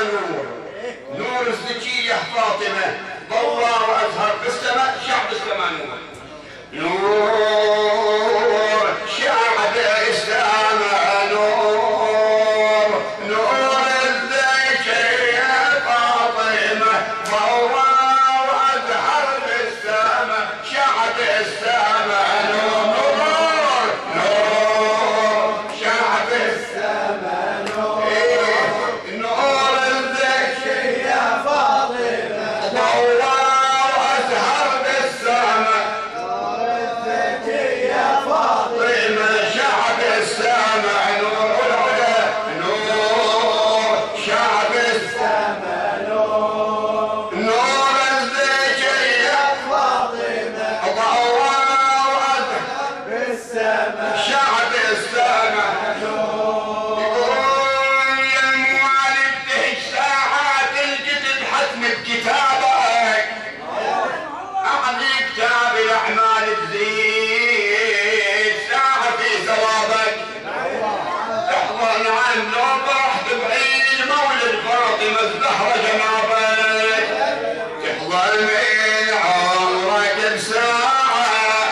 نور، نور الزكية فاطمة ضوى وأزهر في السماء، شعب السماء نور، نور شعب السماء نور، نور الزكية فاطمة ضوى وأزهر في السماء، شعب السماء نور، نور شعب السماء نور، نور الزكية فاطمة ضوى وأزهر في السماء، نور الزكية فاطمة شعب السماء نور، نور شعب السماء نور، نور الزكية فاطمة ضوى وأزهر في السماء، شعب السماء نور. يقول يا موالد تهج ساعات الكتب حتمت كتابك، أعطي كتاب الأعمال تزيد ساعة في ثوابك، احضر عن لو فرحت بعيد مولد فاطمة الزهرة جنابك، تحضر من عمرك بساعة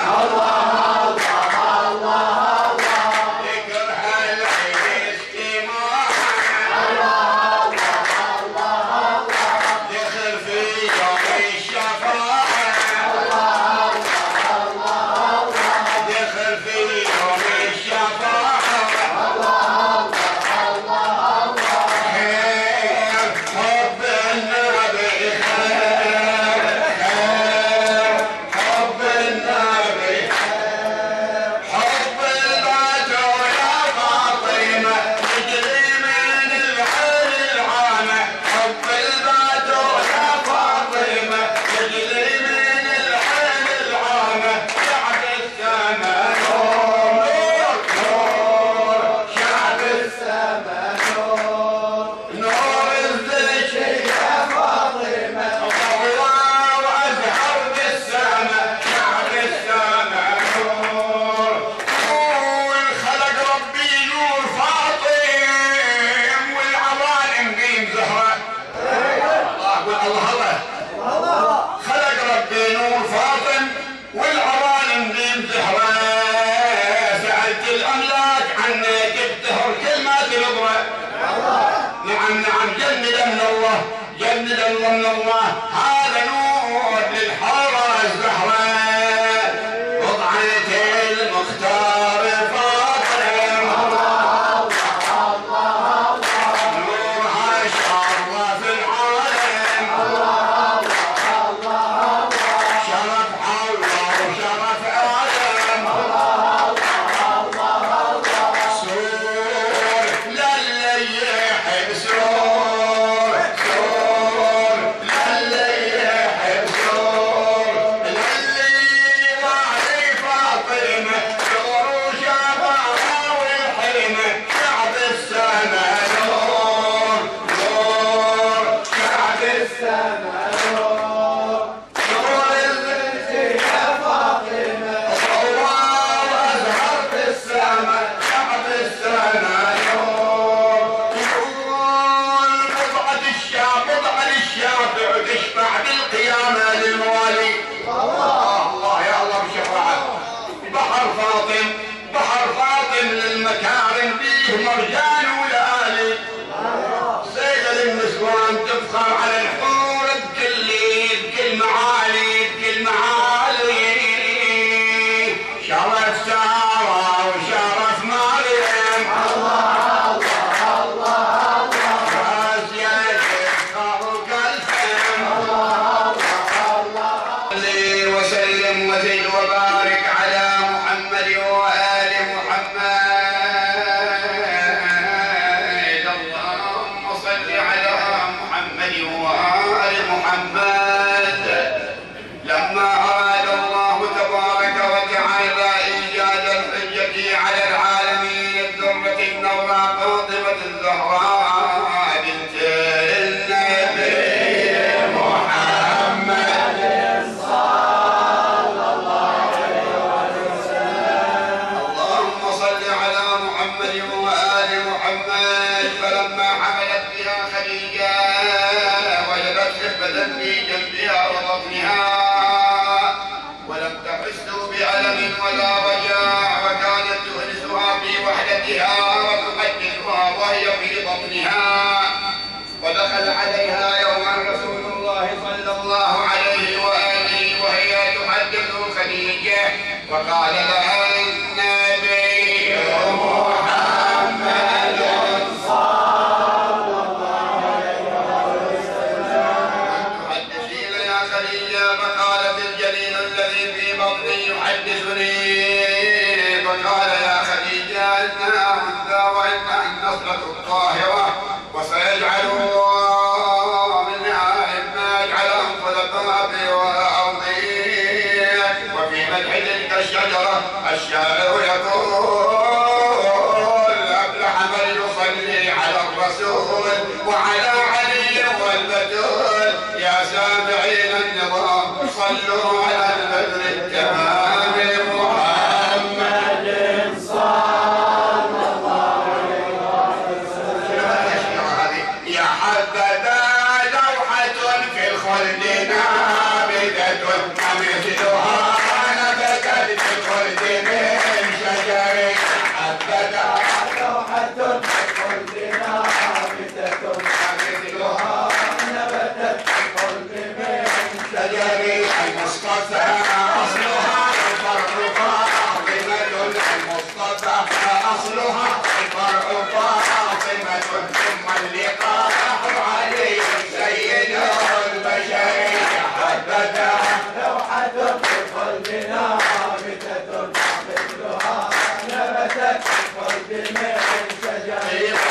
ذكرها العيد استماعة، دخل في يوم الشفاعة، دخل في يوم الشفاعة، خير حب النبي، خير حب النبي، حب البدر يا فاطمة تجري من العين العامة، حب البدر يا فاطمة تجري من العين العامة، شعب السماء نور، نور شعب السماء نور، نور الزكية فاطمة ضوى وأزهر بالسماء، شعب السماء نور. قول خلق ربي نور فاطم والعوالم بين زهرة، الله خلق ربي نور فاطم والعوالم بين زهرة، سألت الأملاك عنك بتهر كلمات نظرة، نعم نعم جند من الله، جند من الله، هذا نور للحارة الزهرة، بضعة المختار فاطم نورها شرف العالم، شرف حواء وشرف آدم، سرور للي يحب سرور، سرور للي يحب سرور، للي وعلي فاطمة سرور وشفاعة والحرمة، شعب السماء نور، نور شعب السماء نور، نور الزكية فاطمة ضوى وأزهر في السماء، شعب السماء نور. يقول بضعة للشافع تشفع بالقيامة للموالي، الله يا الله بشفاعة، بحر فاطم، بحر فاطم للمكارم فيه مرجان ولآلي، صيدة للنسوان تفخر على الحور بكل معالي، بكل معالي، شرف سارة وشرف مريم، راسية تفخر وكالفم، صلي وسلم وزد وبارك على محمد وآل محمد، اللهم صل على محمد وآل نفذت في جنبها وبطنها ولم تحس بألم ولا وجاع، وكانت تؤنسها في وحدتها وتحدثها وهي في بطنها. ودخل عليها يوما رسول الله صلى الله عليه وآله وهي تحدث خديجة، وقال لها النبي محمد صلى الله عليه وسلم تحدثين يا خديجة؟ فقالت الجليل الذي في بطني يحدثني. فقال يا خديجة إنها أنثى وإنها النصرة الطاهرة، وسيجعل الله منها إما يجعلهم خلفاء في أرضه. وفي مدح تلك الشجرة الشاعر يقول أفلح من يصلي على الرسول وعلى علي والبتول. يا سامعين النظام صلوا على البدر التمام محمد صلى الله عليه وسلم. يا حبذا لوحة في الخلد نابتة مثلها نبتت في الخلد من شجر. حبذا لوحة في الخلد نابتة مثلها نبتت في الخلد من شجر. المصطفى أصلها الفرع فاطمة، المصطفى أصلها الفرع فاطمة، ثم اللقاء علي سيد البشر. حبذا لوحة في الخلد نابتة مثلها نبتت في الخلد من شجر.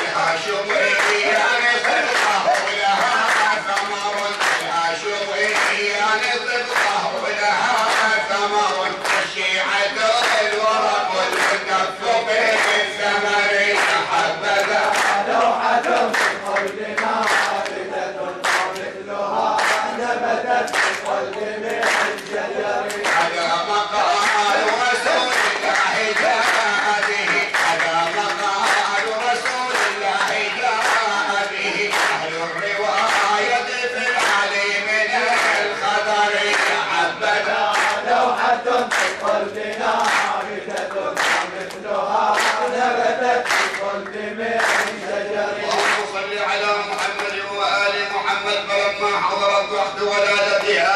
الهاشمية صدقه لها ثمر، الهاشمية صدقه لها ثمر، الشيعة الورق والمكف بالثمر. حبذا لوحة في الخلد نابتة مثلها نبتت في الخلد من شجر. هذا مقال رسول الله جاء به، هذا مقال رسول الله جاء به، أهل الرواية في العلي من الخبر. حبذا لوحة في الخلد نابتة مثلها نبتت في الخلد من شجر. اللهم صل على محمد وآل محمد. فلما حضرت وقت ولادتها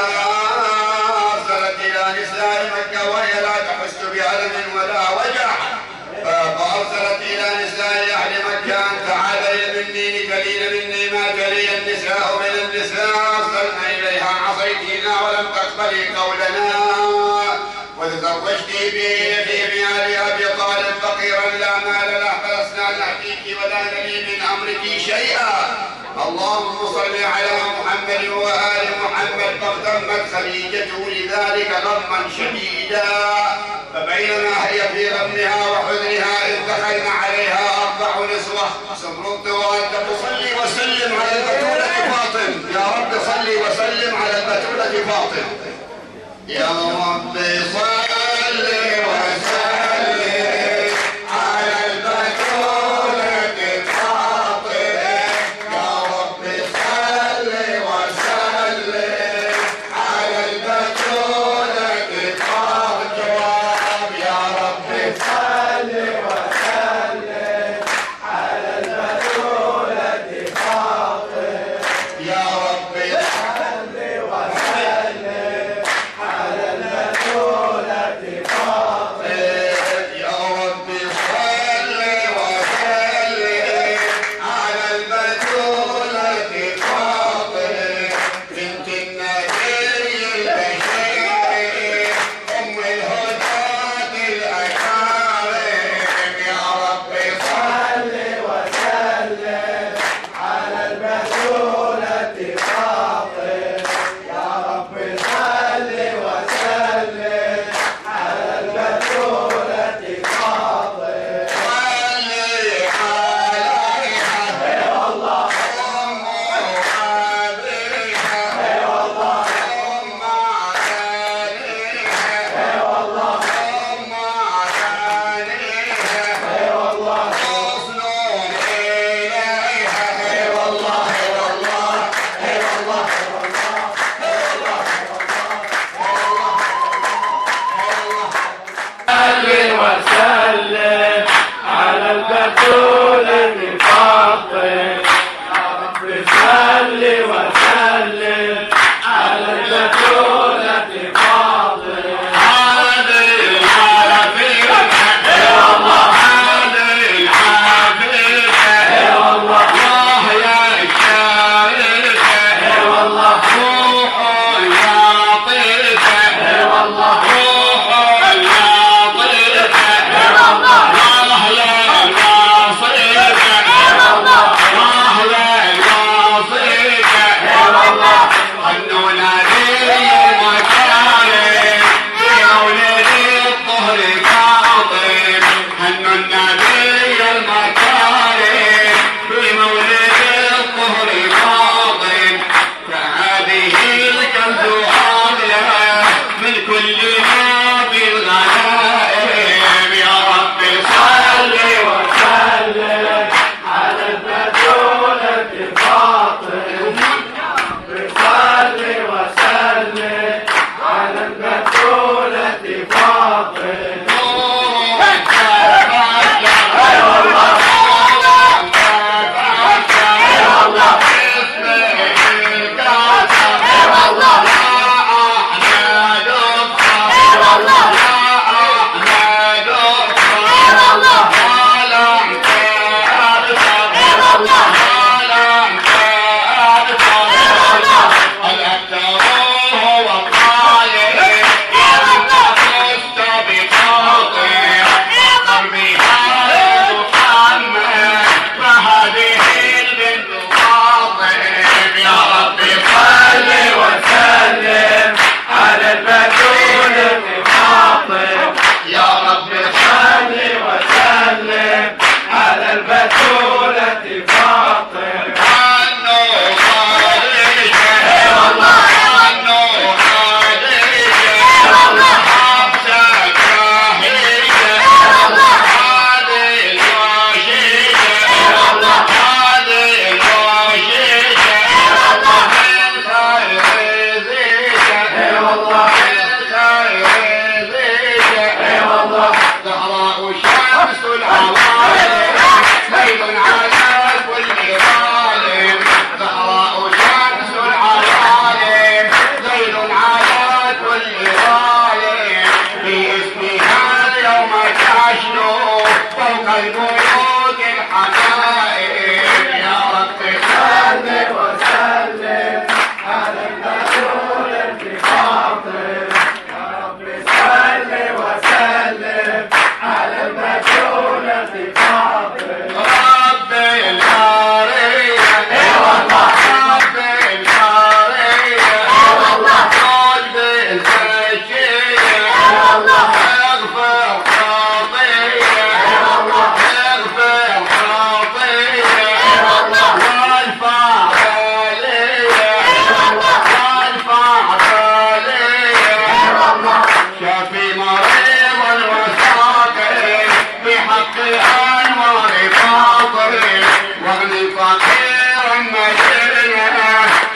أرسلت إلى نساء مكة وهي لا تحس بألم ولا وجع، فأرسلت إلى نساء أهل مكة أن تعالين مني لتلين مني ما تلي النساء من النساء. أرسلنا إليها عصيتنا ولم تقبلي قولنا، وتزوجت بابن أبي طالب فقيرا لا مال له، فلسنا نأتيك ولا نلي من أمرك شيئا. اللهم صل على محمد وآل محمد. فاغتمت خديجة لذلك غما شديدا، فبينما هي في غمها وحزنها إذ دخلن عليها 4 نسوة سمرت وأنت تصلي وسلم على البتولة فاطم. يا رب صل وسلم على البتولة فاطم. يا رب صل وسلم على البتولة فاطم. يا رب صل وسلم على البتولة فاطم. يا رب صل وسلم على البتولة فاطم. يا رب صل وسلم على البتولة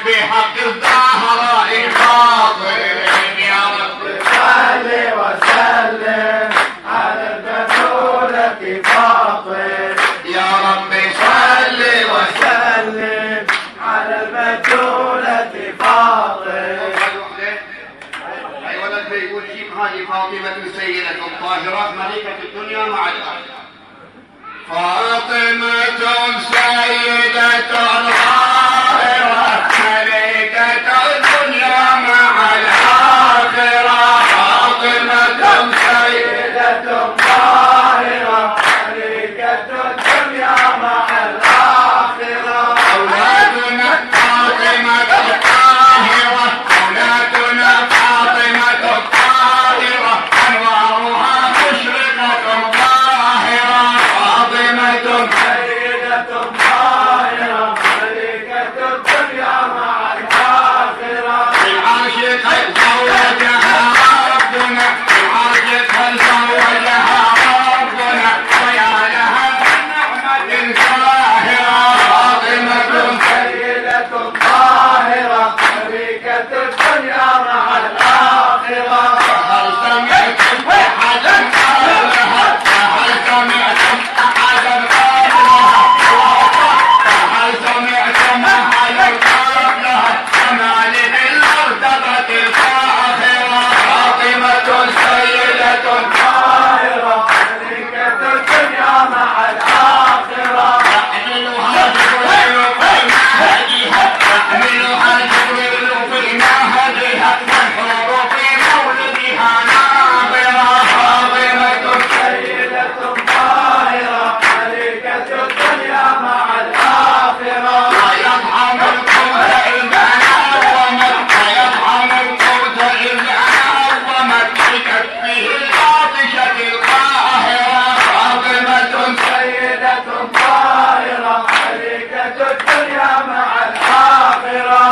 بحق الزهراء فاطمة يا رب صل وسلم على البتولة فاطمة يا رب صل وسلم على البتولة فاطمة. اي ولد بيقول جيب هذه فاطمة سيدة طاهرة ملكة الدنيا مع الآخرة. فاطمة سيدة طاهرة ملكة الدنيا مع الآخرة. فاطمة سيدة طاهرة ملكة الدنيا مع الآخرة. أولادنا فاطمة الطاهرة أولادنا فاطمة الطاهرة أنوارها مشرقة ظاهرة. فاطمة سيدة طاهرة ملكة الدنيا مع الآخرة. العاشق زوجها ربنا العاشق زوجها ربنا ويا لها من نعمة زاهرة. فاطمة سيدة طاهرة ملكة الدنيا مع الآخرة. هل سمعتم أحدا قالها هل سمعتم أحدا قالها هل سمعتم أحدا قالها كما للمرتبة الفاخرة. فاطمة سيدة طاهرة ملكة الدنيا مع الآخرة. يحملها جبريل في مهدها يحملها جبريل في مهدها والحور في مولدها ناظرة. فاطمة سيدة طاهرة ملكة الدنيا مع الآخرة. ويطعم القوت إذا نظمت ويطعم القوت إذا نظمت بكفه العاطشة القاهرة. فاطمة سيدة طاهرة ملكة الدنيا مع الآخرة.